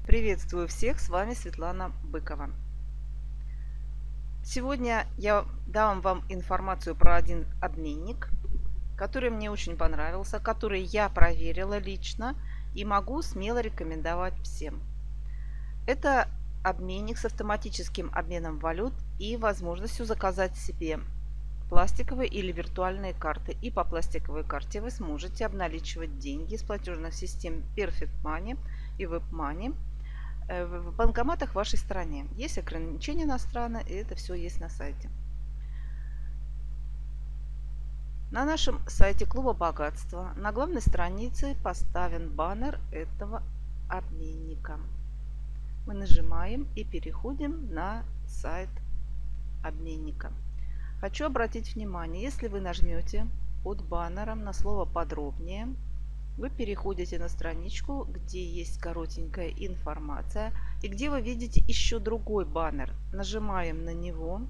Приветствую всех, с вами Светлана Быкова. Сегодня я дам вам информацию про один обменник, который мне очень понравился, который я проверила лично и могу смело рекомендовать всем. Это обменник с автоматическим обменом валют и возможностью заказать себе пластиковые или виртуальные карты. И по пластиковой карте вы сможете обналичивать деньги с платежных систем Perfect Money и WebMoney в банкоматах в вашей стране. Есть ограничения на страны, и это все есть на сайте. На нашем сайте Клуба Богатства на главной странице поставлен баннер этого обменника. Мы нажимаем и переходим на сайт обменника. Хочу обратить внимание, если вы нажмете под баннером на слово «Подробнее», вы переходите на страничку, где есть коротенькая информация и где вы видите еще другой баннер. Нажимаем на него.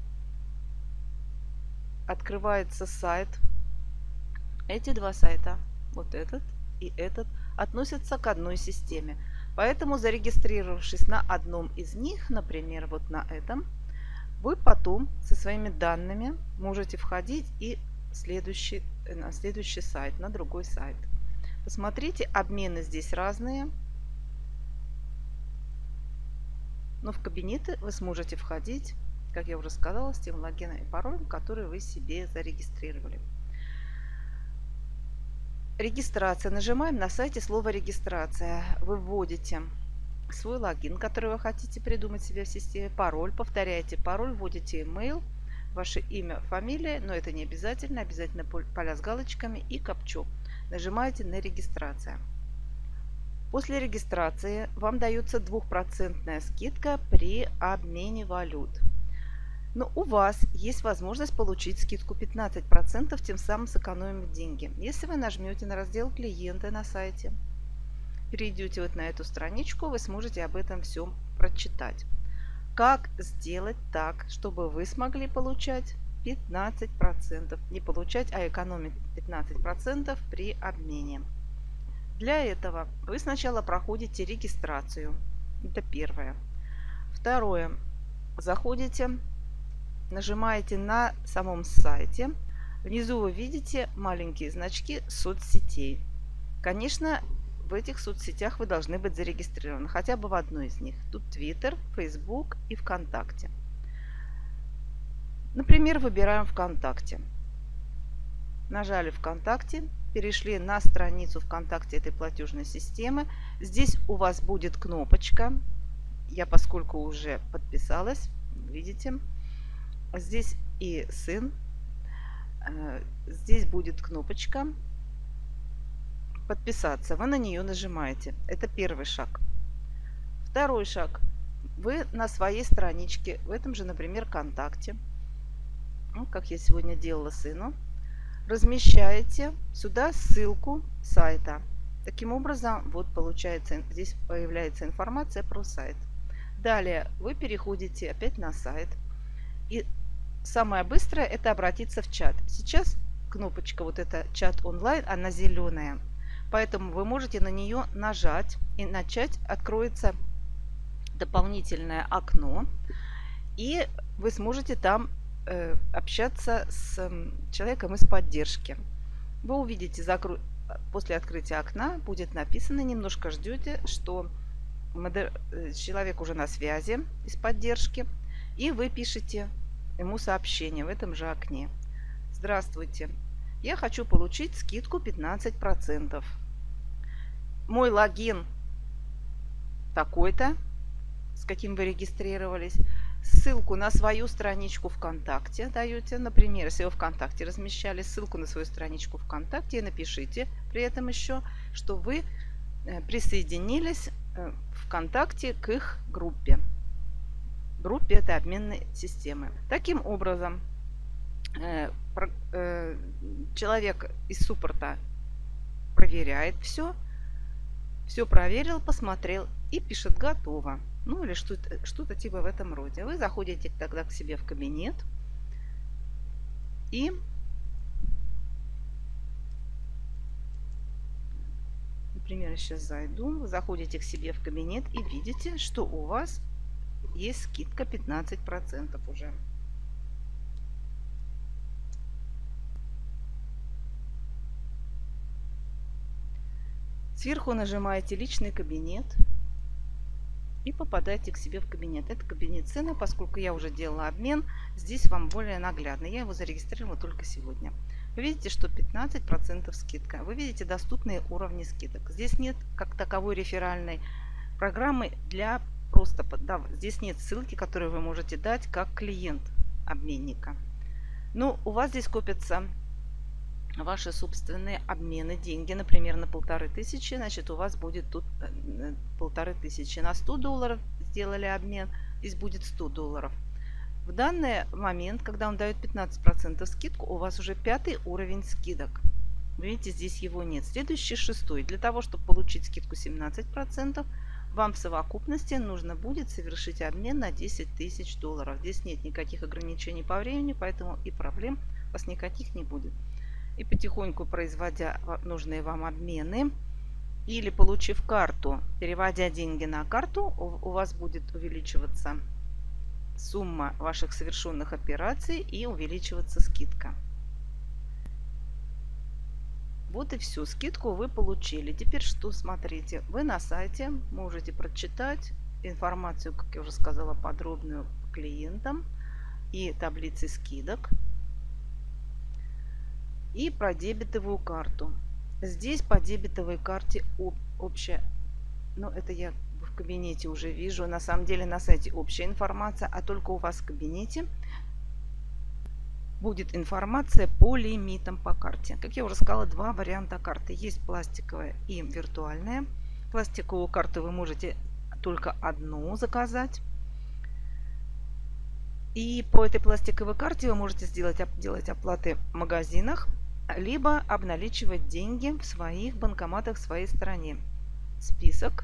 Открывается сайт. Эти два сайта, вот этот и этот, относятся к одной системе. Поэтому, зарегистрировавшись на одном из них, например, вот на этом, вы потом со своими данными можете входить и на следующий сайт, на другой сайт. Посмотрите, обмены здесь разные. Но в кабинеты вы сможете входить, как я уже сказала, с тем логином и паролем, который вы себе зарегистрировали. Регистрация. Нажимаем на сайте слово «Регистрация». Вы вводите свой логин, который вы хотите придумать себе в системе, пароль, повторяете пароль, вводите email, ваше имя, фамилия, но это не обязательно, обязательно поля с галочками и капчу. Нажимаете на регистрацию. После регистрации вам дается 2% скидка при обмене валют. Но у вас есть возможность получить скидку 15%, тем самым сэкономив деньги. Если вы нажмете на раздел «Клиенты» на сайте, перейдете вот на эту страничку, вы сможете об этом всем прочитать. Как сделать так, чтобы вы смогли получать 15%. Не получать, а экономить 15% при обмене. Для этого вы сначала проходите регистрацию. Это первое. Второе. Заходите, нажимаете на самом сайте. Внизу вы видите маленькие значки соцсетей. Конечно, в этих соцсетях вы должны быть зарегистрированы, хотя бы в одной из них. Тут Twitter, Facebook и ВКонтакте. Например, выбираем ВКонтакте. Нажали ВКонтакте, перешли на страницу ВКонтакте этой платежной системы. Здесь у вас будет кнопочка. Я, поскольку уже подписалась, видите, здесь и сын. Здесь будет кнопочка «Подписаться». Вы на нее нажимаете. Это первый шаг. Второй шаг. Вы на своей страничке, в этом же, например, ВКонтакте, как я сегодня делала сыну, размещаете сюда ссылку сайта. Таким образом, вот получается, здесь появляется информация про сайт. Далее вы переходите опять на сайт. И самое быстрое — это обратиться в чат. Сейчас кнопочка вот эта «Чат онлайн», она зеленая. Поэтому вы можете на нее нажать и начать. Откроется дополнительное окно. И вы сможете там общаться с человеком из поддержки. Вы увидите, после открытия окна будет написано, немножко ждете, что человек уже на связи из поддержки, и вы пишете ему сообщение в этом же окне. Здравствуйте, я хочу получить скидку 15%. Мой логин такой-то, с каким вы регистрировались. Ссылку на свою страничку ВКонтакте даете. Например, если вы ВКонтакте размещали, ссылку на свою страничку ВКонтакте, и напишите при этом еще, что вы присоединились ВКонтакте к их группе. Группе этой обменной системы. Таким образом, человек из суппорта проверяет все проверил, посмотрел и пишет «Готово». Ну или что-то типа в этом роде. Вы заходите тогда к себе в кабинет и Например, я сейчас зайду, вы заходите к себе в кабинет и видите, что у вас есть скидка 15% уже. Сверху нажимаете «Личный кабинет» и попадаете к себе в кабинет. Это кабинет цены, поскольку я уже делала обмен, здесь вам более наглядно. Я его зарегистрировала только сегодня. Вы видите, что 15% скидка. Вы видите доступные уровни скидок. Здесь нет как таковой реферальной программы для просто... Да, здесь нет ссылки, которую вы можете дать как клиент обменника. Но у вас здесь копятся ваши собственные обмены, деньги, например, на 1500, значит, у вас будет тут 1500. На $100 сделали обмен, здесь будет $100. В данный момент, когда он дает 15% скидку, у вас уже 5-й уровень скидок. Видите, здесь его нет. Следующий 6-й. Для того, чтобы получить скидку 17%, вам в совокупности нужно будет совершить обмен на $10 000. Здесь нет никаких ограничений по времени, поэтому и проблем у вас никаких не будет. И потихоньку, производя нужные вам обмены или получив карту, переводя деньги на карту, у вас будет увеличиваться сумма ваших совершенных операций и увеличиваться скидка. Вот и все. Скидку вы получили. Теперь что? Смотрите. Вы на сайте можете прочитать информацию, как я уже сказала, подробную по клиентам и таблицы скидок. И про дебетовую карту. Здесь по дебетовой карте общая, но это я в кабинете уже вижу. На самом деле на сайте общая информация, а только у вас в кабинете будет информация по лимитам по карте. Как я уже сказала, два варианта карты. Есть пластиковая и виртуальная. Пластиковую карту вы можете только одну заказать. И по этой пластиковой карте вы можете делать оплаты в магазинах, либо обналичивать деньги в своих банкоматах в своей стране. Список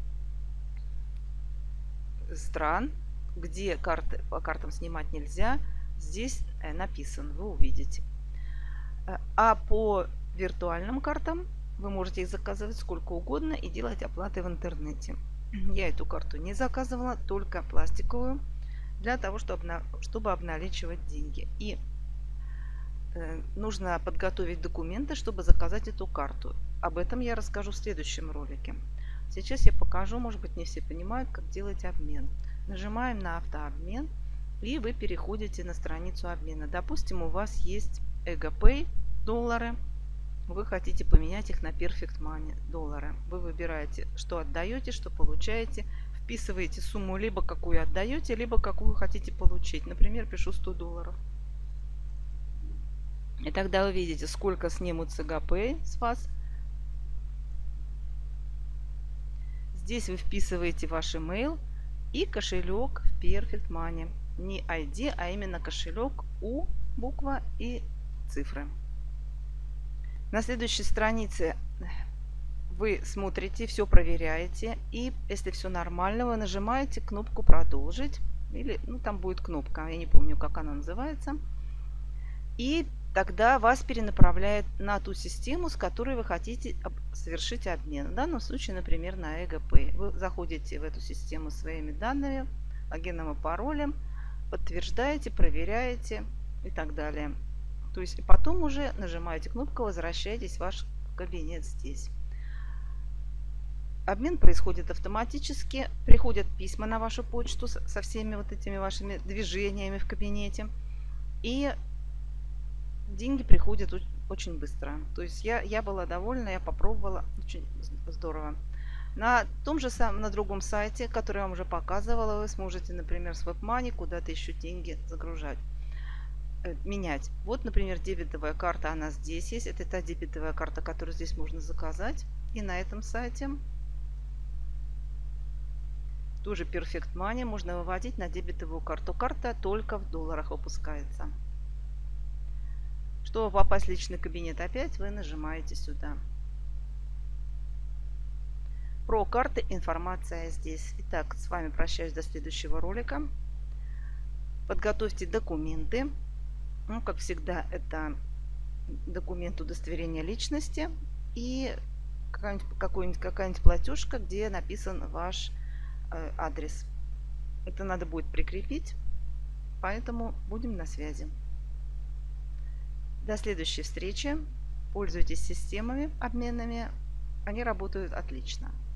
стран, где карты по картам снимать нельзя, здесь написан, вы увидите. А по виртуальным картам вы можете их заказывать сколько угодно и делать оплаты в интернете. Я эту карту не заказывала, только пластиковую, для того, чтобы обналичивать деньги. И нужно подготовить документы, чтобы заказать эту карту. Об этом я расскажу в следующем ролике. Сейчас я покажу, может быть, не все понимают, как делать обмен. Нажимаем на автообмен, и вы переходите на страницу обмена. Допустим, у вас есть EgoPay доллары, вы хотите поменять их на Perfect Money доллары. Вы выбираете, что отдаете, что получаете, вписываете сумму, либо какую отдаете, либо какую хотите получить. Например, пишу $100. И тогда вы видите, сколько снимут с EgoPay с вас. Здесь вы вписываете ваш email и кошелек в Perfect Money. Не ID, а именно кошелек U, буква и цифры. На следующей странице вы смотрите, все проверяете. И если все нормально, вы нажимаете кнопку «Продолжить». Или, там будет кнопка, я не помню, как она называется. И тогда вас перенаправляет на ту систему, с которой вы хотите совершить обмен. В данном случае, например, на EgoPay. Вы заходите в эту систему своими данными, логином и паролем, подтверждаете, проверяете и так далее. То есть потом уже нажимаете кнопку «Возвращайтесь в ваш кабинет» здесь. Обмен происходит автоматически. Приходят письма на вашу почту со всеми вот этими вашими движениями в кабинете. И деньги приходят очень быстро. То есть я была довольна, я попробовала. Очень здорово. На том же самом, на другом сайте, который я вам уже показывала, вы сможете, например, с WebMoney куда-то еще деньги загружать, менять. Вот, например, дебетовая карта, она здесь есть. Это та дебетовая карта, которую здесь можно заказать. И на этом сайте тоже Perfect Money можно выводить на дебетовую карту. Карта только в долларах выпускается. Чтобы попасть в личный кабинет, опять вы нажимаете сюда. Про карты информация здесь. Итак, с вами прощаюсь до следующего ролика. Подготовьте документы. Как всегда, это документ удостоверения личности и какая-нибудь платежка, где написан ваш адрес. Это надо будет прикрепить, поэтому будем на связи. До следующей встречи. Пользуйтесь системами обменными, они работают отлично.